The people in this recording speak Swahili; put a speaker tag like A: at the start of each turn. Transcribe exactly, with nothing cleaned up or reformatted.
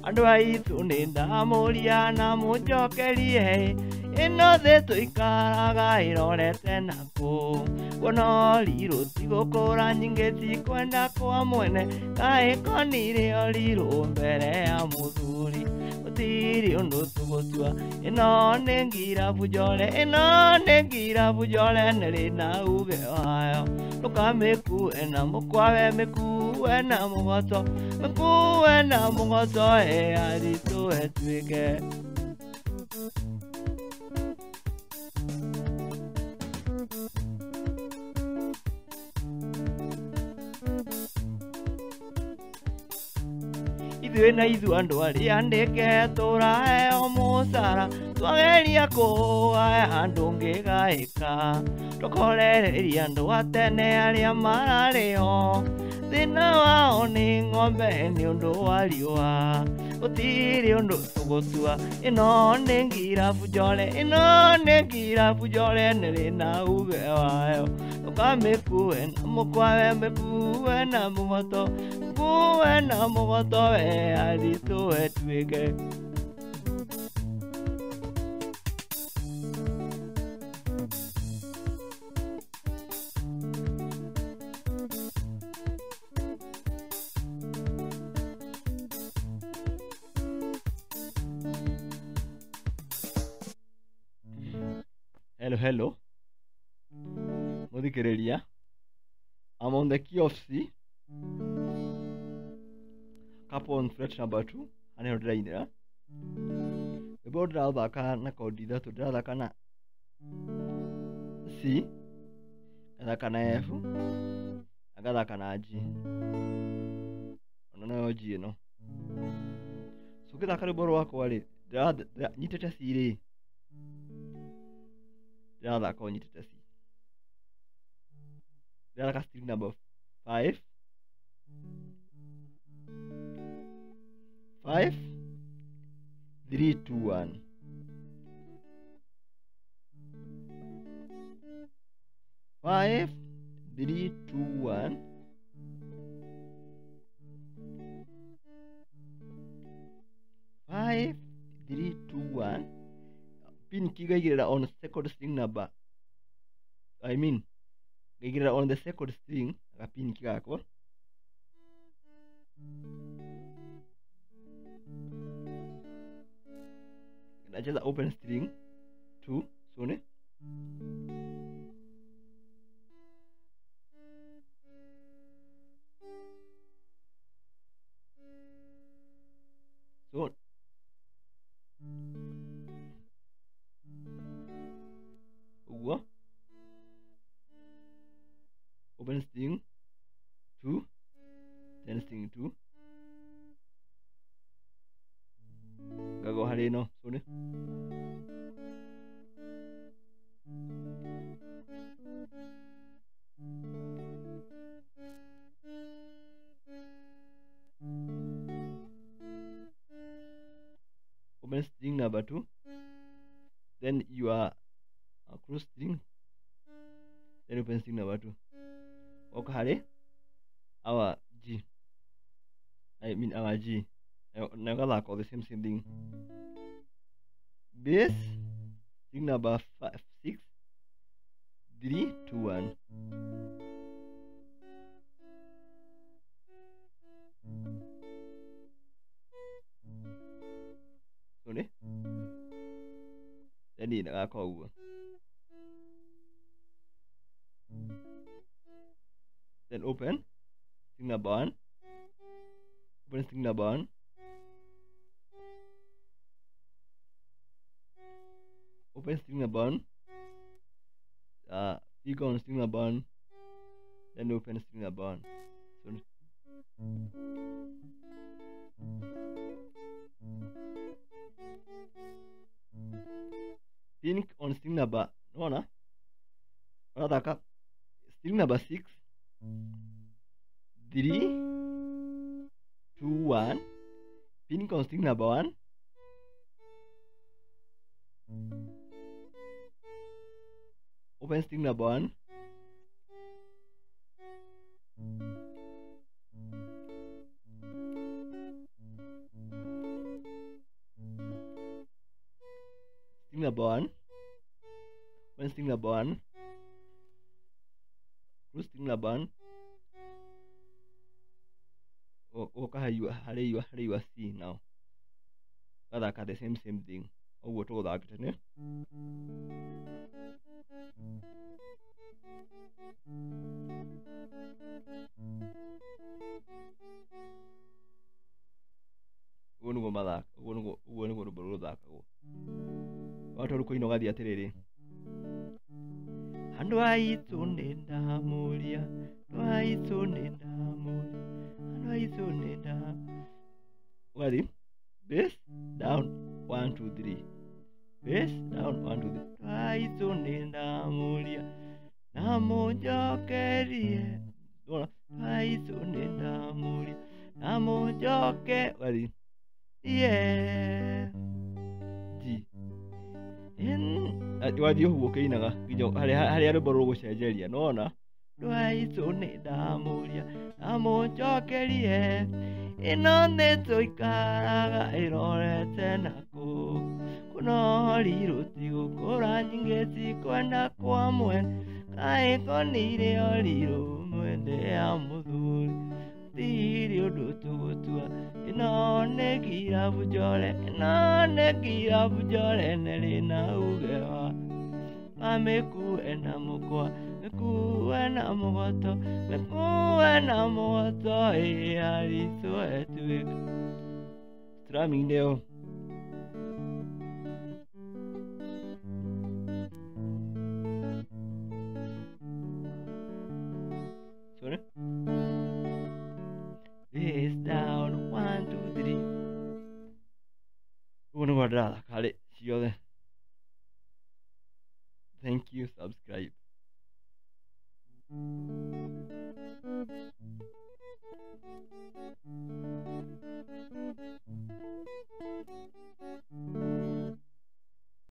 A: Andũ aitũ nĩ ndamũria na mũnjokerie, ĩno thĩ tũikaraga ĩrorete nakũ? Kuona ũrirũ ti gũkũra nyingĩ ti kwenda kwa mwene, kaĩ konire ũrirũ mbere ya mũthuri. Gũtirĩ ũndũ tũgũtua, ĩno nĩ ngirabu njore, ĩno nĩ ngirabu njore nĩrĩ na uge wayo. Ndũkamĩkue na mũkwawe, mĩkue na mũgoto, mĩkue na mũgoto ĩ aritũ ĩtuĩke. Ithuĩ na ithuĩ andũ arĩa ndĩke tũraheo mũcara, twageria kũgaya handũ ngĩgaĩka, tũkorereria andũ a tene arĩa mararĩ ho, thĩna wao nĩ ng'ombe nĩ ũndũ wa riũa. Gũtirĩ ũndũ tũgũtua, ĩno nĩ ngirabu njore, ĩno nĩ ngirabu njore nĩrĩ na uge wayo. Ndũkamĩkue na mũkwawe, mĩkue na mũgoto, mĩkue na mũgoto we aritũ ĩtuĩke. Hello, hello. Muthikĩrĩria. I'm on the key of C. Cap on fret number two. Hanĩho ndĩrainĩra. Rwĩmbo ndĩrathaka na kodi ithatũ, ndĩrathaka na C, ngathaka na F, ngathaka na G. Ona nayo G ĩno. So ngĩthaka rwĩmbo rwakwa rĩ, nyitĩte C rĩ, ndĩrathaka o nyitĩte C. Ndĩrathaka string number five, five, three, two, one. Five, three, two, one. Five, three, two, one. Pin kigaigĩrĩra on second string number. I mean, gaigĩrĩra on the second string, agapin kigakwa. Nacheza open string two, so ne? So uguo open string two, then string two, gago harĩ ĩno, so ne? Open string number two, then you are a cross string, then open string number two. Okay, hari our G, I mean our G. Now I call the same same thing. Bass string number five, six, three, two, one. So ne? Then ini nak kau. Then open string number one, open string number one, open string number one, uh, pick on string number one, then open string number one. So pink on string number no na, rather string number six, three, two, one, pin on string number one, open string number one, number one. When sting number one. Who's sting number one? Oka how you how you how you see now. That are the same same thing. Oh, what all that, ne? Uno go mathaka, uno go uno go rũmbũ rũthaka go. Watu rũkũ gathi atiriri. Andũ aitũ nĩ ndamũria, andũ aitũ nĩ ndamũria, andũ aitũ nĩ ndamũria. Ugathi, bass down, one two three. Bass down, one two three. Andũ aitũ nĩ ndamũria, namũnjokerie. Andũ aitũ nĩ ndamũria, namũnjoke. Ugathi. Yeah. G. In wathi ũguo ũkĩinaga nginya harĩa rwĩmbo rũgũcenjeria nona andũ aitũ nĩ ndamũria namũnjokerie ĩno thĩ tũikaraga ĩrorete nakũu kũnori rũtigũkũra nyingĩ cikwenda kwa mwene kaĩ konire orirũ mwende ya mũthuri thiri ũndũ tũgũtua ĩno nĩ girabu njore ĩno nĩ girabu njore nĩrĩ na uge wa amĩkue na mũkwa mĩkue na mũgoto mĩkue na mũgoto ĩ aritũ etuĩka strumming leo. Sorry. Face down, one, two, three. Uno guardada, kale, ciothe. Thank you, subscribe.